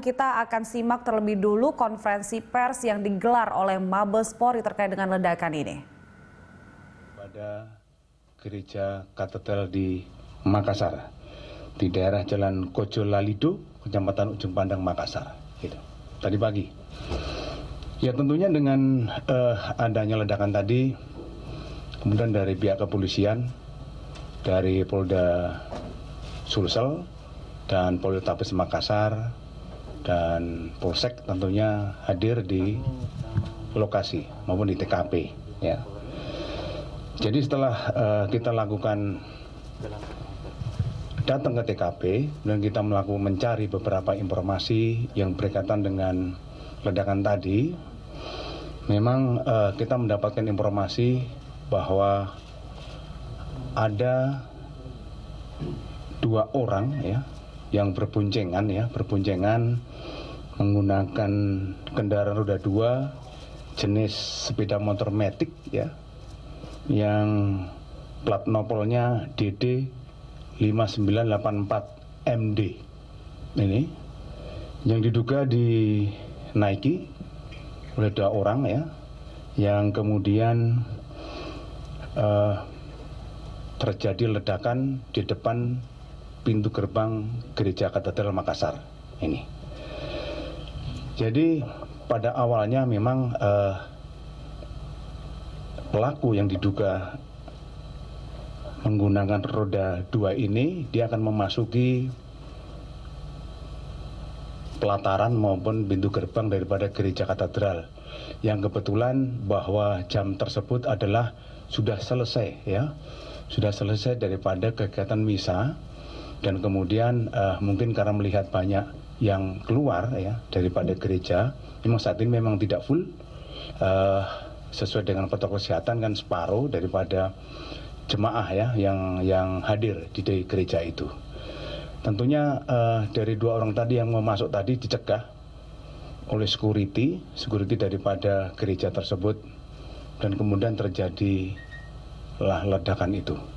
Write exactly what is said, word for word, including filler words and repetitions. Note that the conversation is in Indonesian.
kita akan simak terlebih dulu konferensi pers yang digelar oleh Mabes Polri terkait dengan ledakan ini. Pada gereja katedral di Makassar, di daerah Jalan Kojo Lalido, Kecamatan Ujung Pandang, Makassar, gitu. Tadi pagi. Ya tentunya dengan uh, adanya ledakan tadi, kemudian dari pihak kepolisian, dari Polda Sulsel dan Polrestabes Makassar dan Polsek tentunya hadir di lokasi maupun di T K P. Ya. Jadi setelah uh, kita lakukan datang ke T K P dan kita melakukan mencari beberapa informasi yang berkaitan dengan ledakan tadi, memang uh, kita mendapatkan informasi bahwa ada dua orang ya yang berboncengan ya berboncengan menggunakan kendaraan roda dua jenis sepeda motor matic ya yang plat nopolnya D D lima sembilan delapan empat M D ini yang diduga dinaiki oleh dua orang ya yang kemudian uh, terjadi ledakan di depan pintu gerbang Gereja Katedral Makassar ini. Jadi pada awalnya memang uh, pelaku yang diduga menggunakan roda dua ini dia akan memasuki pelataran maupun pintu gerbang daripada Gereja Katedral yang kebetulan bahwa jam tersebut adalah sudah selesai ya. Sudah selesai daripada kegiatan misa dan kemudian uh, mungkin karena melihat banyak yang keluar ya daripada gereja, memang saat ini memang tidak full uh, sesuai dengan protokol kesehatan kan separuh daripada jemaah ya yang yang hadir di gereja itu. Tentunya uh, dari dua orang tadi yang mau masuk tadi dicegah oleh security, security daripada gereja tersebut dan kemudian terjadi lah ledakan itu.